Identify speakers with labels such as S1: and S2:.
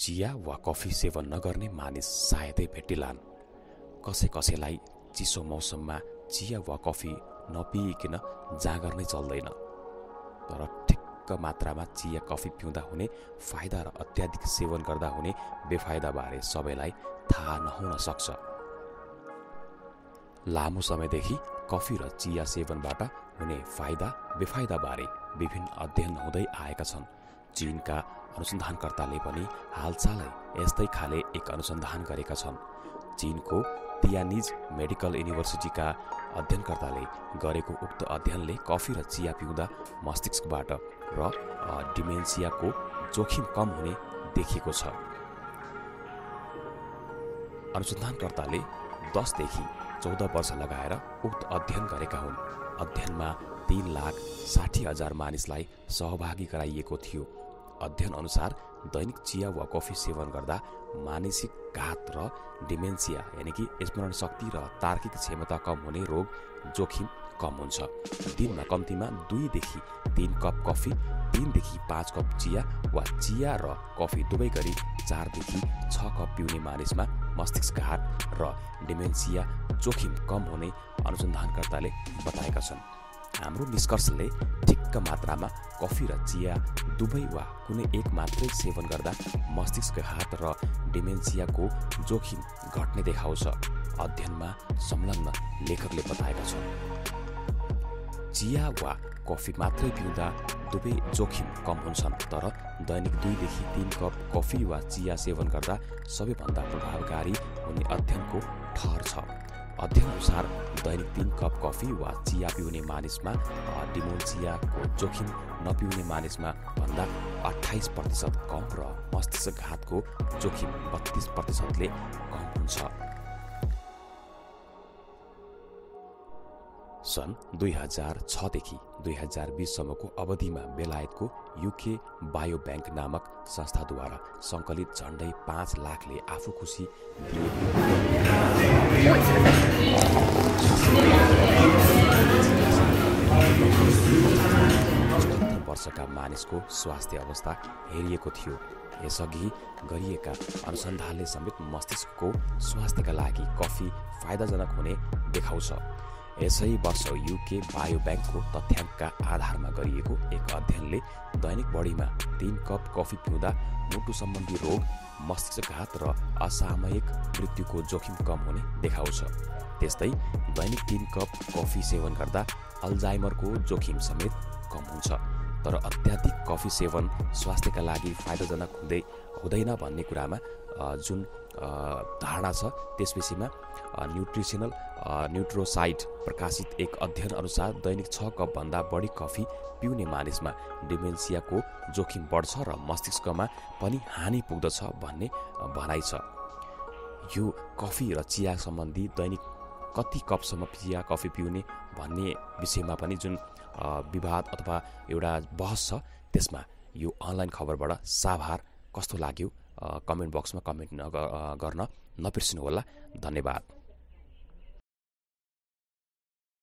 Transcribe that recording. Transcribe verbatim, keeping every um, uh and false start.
S1: चिया वा कफी सेवन नगर्ने मानिस सायदै भेटिलान्। कसै कसैलाई चिसो मौसममा चिया वा कफी नपिइकन जाँगर नै चल्दैन। तर ठिक्क मात्रामा चिया कफी पिउँदा हुने फाइदा र अत्याधिक सेवन गर्दा हुने बेफाइदाबारे सबैलाई थाहा नहुन सक्छ। लामो समयदेखि कफी र चिया सेवनबाट हुने फाइदा बेफाइदाबारे विभिन्न अध्ययन हुँदै आएका छन्। चीनका अनुसन्धानकर्ताले पनि हालसालै यस्तै खाले एक अनुसन्धान गरेका छन्। चीनको तियानिज मेडिकल युनिभर्सिटीका अध्ययनकर्ताले गरेको उक्त अध्ययनले कफी र चिया पिउँदा मस्तिष्कबाट र डिमेन्सियाको जोखिम कम हुने देखिएको छ। अनुसन्धानकर्ताले दसदेखि चौध वर्ष लगाएर उक्त अध्ययन गरेका हुन्। अध्ययनमा तीन लाख साठी हजार मानिसलाई सहभागी गराइएको थियो। अध्ययन अनुसार दैनिक चिया वा कफी सेवन गर्दा मानसिक घात र डिमेन्सिया यानि कि स्मरण शक्ति र तार्किक क्षमता कम हुने रोग जोखिम कम हुन्छ। दिनमा कम्तीमा दुईदेखि तीन कप कफी, तीनदेखि पाँच कप चिया वा चिया र कफी दुवै गरी चारदेखि छ कप पिउने मानिसमा मस्तिष्कघात र डिमेन्सिया जोखिम कम हुने अनुसन्धानकर्ताले बताएका छन्। हाम्रो निष्कर्षले ठिक्क मात्रामा कफी र चिया दुवै वा कुनै एक मात्रै सेवन गर्दा मस्तिष्कघात र डिमेन्सियाको जोखिम घट्ने देखाउँछ। अध्ययनमा संलग्न लेखकले बताएका छन्। चिया वा कफी मात्रै पिउँदा दुवै जोखिम कम हुन्छन्, तर दैनिक दुईदेखि तीन कप कफी वा चिया सेवन गर्दा सबैभन्दा प्रभावकारी हुने अध्ययनको ठहर छ। अध्ययन अनुसार दैनिक तीन कप कफी वा चिया पिउने मानिसमा डिमेन्सियाको जोखिम नपिउने मानिसमा भन्दा अठाइस प्रतिशत कम र मस्तिष्कघातको जोखिम बत्तीस प्रतिशतले कम हुन्छ। सन् दुई हजार छदेखि दुई हजार बिससम्मको अवधिमा बेलायतको युके बायोब्याङ्क नामक संस्थाद्वारा सङ्कलित झण्डै पाँच लाखले आफू खुसी सत्तर वर्षका मानिसको स्वास्थ्य अवस्था हेरिएको थियो। यसअघि गरिएका अनुसन्धानले समेत मस्तिष्कको स्वास्थ्यका लागि कफी फाइदाजनक हुने देखाउँछ। यसै वर्ष युके बायोब्याङ्कको तथ्याङ्कका आधारमा गरिएको एक अध्ययनले दैनिक बढीमा तीन कप कफी पिउँदा मुटु सम्बन्धी रोग, मस्तिष्कघात र असामयिक मृत्युको जोखिम कम हुने देखाउँछ। त्यस्तै दैनिक तीन कप कफी सेवन गर्दा अल्जाइमरको जोखिम समेत कम हुन्छ। तर अत्याधिक कफी सेवन स्वास्थ्यका लागि फाइदाजनक हुँदै हुँदैन भन्ने कुरामा जुन धारणा छ त्यस विषयमा न्युट्रिसनल न्युट्रोसाइट प्रकाशित एक अध्ययन अनुसार दैनिक छ कप भन्दा बढी कफी पिउने मानिसमा डिमेन्सियाको जोखिम बढ्छ र मस्तिष्कमा पनि हानि पुग्दछ भन्ने भनाइ छ। यो कफी र चिया सम्बन्धी दैनिक कति कपसम्म चिया कफी पिउने भन्ने विषयमा पनि जुन विवाद अथवा एउटा बहस छ त्यसमा यो अनलाइन खबरबाट साभार कस्तो लाग्यो कमेन्ट बक्समा कमेन्ट गर्न नबिर्सिनुहोला। धन्यवाद।